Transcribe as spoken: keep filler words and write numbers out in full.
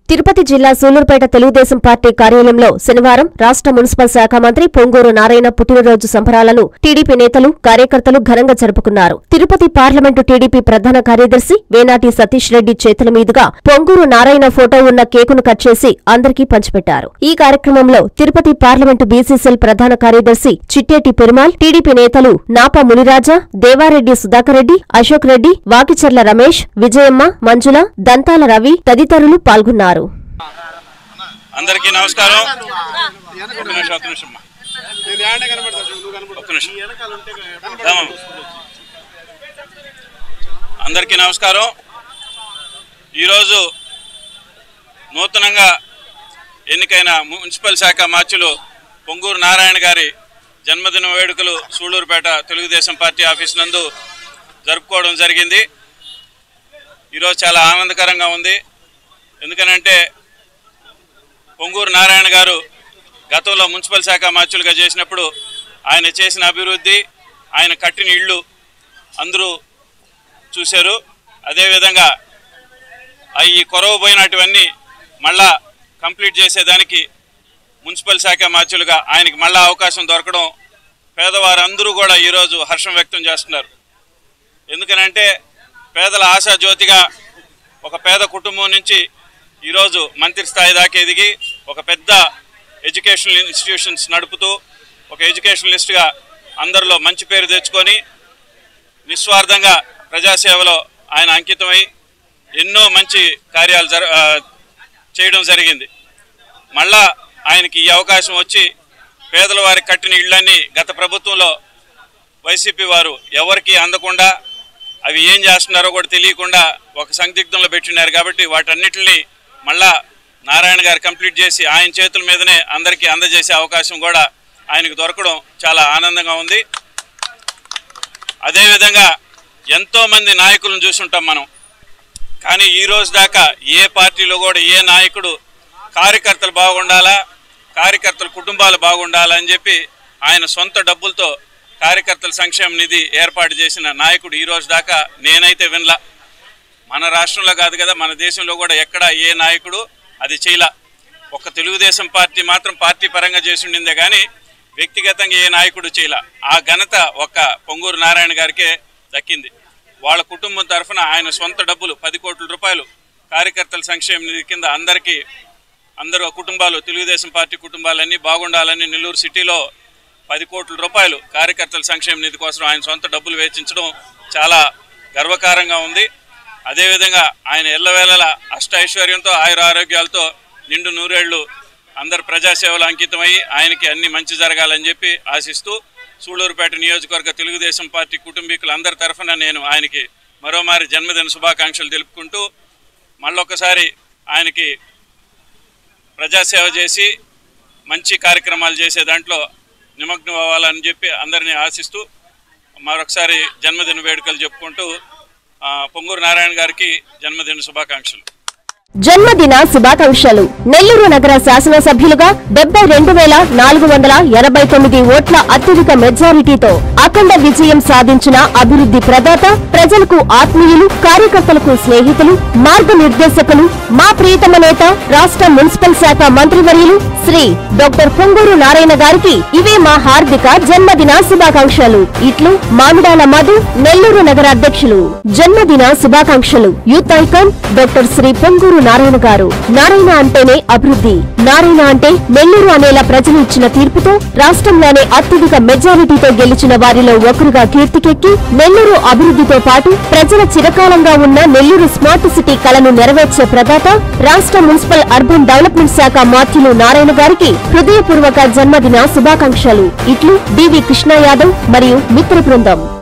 తిరుపతి జిల్లా సూలూరుపేట తెలుగుదేశం పార్టీ కార్యాలయంలో శనివారం రాష్ట్ర మున్సిపల్ శాఖ మంత్రి పొంగూరు నారాయణ పుట్టినరోజు సంబరాలను టీడీపీ నేతలు కార్యకర్తలు ఘనంగా జరుపుకున్నారు. తిరుపతి పార్లమెంటు టీడీపీ ప్రధాన కార్యదర్శి వేనాటి సతీష్ రెడ్డి చేతుల మీదుగా పొంగూరు నారాయణ ఫోటో ఉన్న కేకును కట్ చేసి అందరికీ పంచిపెట్టారు. ఈ కార్యక్రమంలో తిరుపతి పార్లమెంటు బీసీసీఎల్ ప్రధాన కార్యదర్శి చిట్టేటి పెరుమాల్, టీడీపీ నేతలు నాపా మునిరాజా, దేవారెడ్డి సుధాకర్ రెడ్డి, అశోక్ రెడ్డి, వాకిచర్ల రమేష్, విజయమ్మ, మంజుల, దంతాల రవి తదితరులు పాల్గొన్నారు. అందరికీ నమస్కారం. అందరికీ నమస్కారం. ఈరోజు నూతనంగా ఎన్నికైన మున్సిపల్ శాఖ మార్చులు పొంగూరు నారాయణ గారి జన్మదిన వేడుకలు సూళ్లూరుపేట తెలుగుదేశం పార్టీ ఆఫీస్ నందు జరుపుకోవడం జరిగింది. ఈరోజు చాలా ఆనందకరంగా ఉంది. ఎందుకనంటే పొంగూరు నారాయణ గారు గతంలో మున్సిపల్ శాఖ మార్చులుగా చేసినప్పుడు ఆయన చేసిన అభివృద్ధి, ఆయన కట్టిన ఇళ్ళు అందరూ చూశారు. అదేవిధంగా ఈ కొరవబోయినటువన్నీ మళ్ళా కంప్లీట్ చేసేదానికి మున్సిపల్ శాఖ మార్చులుగా ఆయనకి మళ్ళా అవకాశం దొరకడం పేదవారందరూ కూడా ఈరోజు హర్షం వ్యక్తం చేస్తున్నారు. ఎందుకనంటే పేదల ఆశాజ్యోతిగా ఒక పేద కుటుంబం నుంచి ఈరోజు మంత్రి స్థాయి దాకా ఎదిగి ఒక పెద్ద ఎడ్యుకేషనల్ ఇన్స్టిట్యూషన్స్ నడుపుతూ ఒక ఎడ్యుకేషనలిస్ట్గా అందరిలో మంచి పేరు తెచ్చుకొని నిస్వార్థంగా ప్రజాసేవలో ఆయన అంకితమై ఎన్నో మంచి కార్యాలు జర చేయడం జరిగింది. మళ్ళా ఆయనకి ఈ అవకాశం వచ్చి పేదల వారికి కట్టిన ఇళ్ళన్నీ గత ప్రభుత్వంలో వైసీపీ వారు ఎవరికి అందకుండా అవి ఏం చేస్తున్నారో కూడా తెలియకుండా ఒక సందిగ్ధంలో పెట్టినారు. కాబట్టి వాటన్నిటిని మళ్ళా నారాయణ గారు కంప్లీట్ చేసి ఆయన చేతుల మీదనే అందరికీ అందజేసే అవకాశం కూడా ఆయనకు దొరకడం చాలా ఆనందంగా ఉంది. అదేవిధంగా ఎంతోమంది నాయకులను చూసుంటాం మనం. కానీ ఈరోజు దాకా ఏ పార్టీలో కూడా ఏ నాయకుడు కార్యకర్తలు బాగుండాలా, కార్యకర్తల కుటుంబాలు బాగుండాలా అని చెప్పి ఆయన సొంత డబ్బులతో కార్యకర్తల సంక్షేమ నిధి ఏర్పాటు చేసిన నాయకుడు ఈరోజు దాకా నేనైతే వినలా. మన రాష్ట్రంలో కాదు కదా, మన దేశంలో కూడా ఎక్కడ ఏ నాయకుడు అది చేయలా. ఒక తెలుగుదేశం పార్టీ మాత్రం పార్టీ పరంగా చేసి ఉండిందే కానీ వ్యక్తిగతంగా ఏ నాయకుడు చేయలా. ఆ ఘనత ఒక్క పొంగూరు నారాయణ గారికే దక్కింది. వాళ్ళ కుటుంబం తరఫున ఆయన సొంత డబ్బులు పది కోట్ల రూపాయలు కార్యకర్తల సంక్షేమ నిధి కింద అందరికీ అందరూ కుటుంబాలు తెలుగుదేశం పార్టీ కుటుంబాలన్నీ బాగుండాలని నెల్లూరు సిటీలో పది కోట్ల రూపాయలు కార్యకర్తల సంక్షేమ నిధి కోసం ఆయన సొంత డబ్బులు వెచ్చించడం చాలా గర్వకారంగా ఉంది. అదేవిధంగా ఆయన ఎల్లవేళలా అష్టైశ్వర్యంతో ఆయుర ఆరోగ్యాలతో నిండు నూరేళ్లు అందరు ప్రజాసేవలు అంకితమయ్యి ఆయనకి అన్ని మంచి జరగాలని చెప్పి ఆశిస్తూ సూళ్లూరుపేట నియోజకవర్గ తెలుగుదేశం పార్టీ కుటుంబీకులు అందరి తరఫున నేను ఆయనకి మరోమారి జన్మదిన శుభాకాంక్షలు తెలుపుకుంటూ మళ్ళొకసారి ఆయనకి ప్రజాసేవ చేసి మంచి కార్యక్రమాలు చేసే దాంట్లో నిమగ్నం అవ్వాలని చెప్పి అందరినీ ఆశిస్తూ మరొకసారి జన్మదిన వేడుకలు చెప్పుకుంటూ పొంగూరు నారాయణ గారికి జన్మదిన శుభాకాంక్షలు. జన్మదిన శుభాకాంక్షలు. నెల్లూరు నగర శాసనసభ్యులుగా డెబ్బై రెండు వేల నాలుగు వందల ఎనభై తొమ్మిది ఓట్ల అత్యధిక మెజారిటీతో అఖండ విజయం సాధించిన అభివృద్ధి ప్రదాత, ప్రజలకు ఆత్మీయులు, కార్యకర్తలకు స్నేహితులు, మార్గనిర్దేశకులు, మా ప్రియతమ నేత, రాష్ట్ర మున్సిపల్ శాఖ మంత్రివర్యులు శ్రీ డాక్టర్ పొంగూరు నారాయణ గారికి ఇవే మా హార్దిక జన్మదిన శుభాకాంక్షలు. ఇట్లు మామిడాల మధు, నెల్లూరు నగర అధ్యక్షులు. జన్మదిన శుభాకాంక్షలు. Youth icon doctor Shri Ponguru Narayana గారు. నారాయణ అంటేనే అభివృద్ధి, నారాయణ అంటే నెల్లూరు అనేలా ప్రజలు ఇచ్చిన తీర్పుతో రాష్ట్రంలోనే అత్యధిక మెజారిటీతో గెలిచిన వారిలో ఒకరుగా కీర్తికెక్కి నెల్లూరు అభివృద్ధితో పాటు ప్రజల చిరకాలంగా ఉన్న నెల్లూరు స్మార్ట్ సిటీ కలను నెరవేర్చే ప్రదాత, రాష్ట్ర మున్సిపల్ అర్బన్ డెవలప్మెంట్ శాఖ మాత్యులు నారాయణ గారికి హృదయపూర్వక జన్మదిన శుభాకాంక్షలు. ఇట్లు డివి కృష్ణ యాదవ్ మరియు మిత్ర బృందం.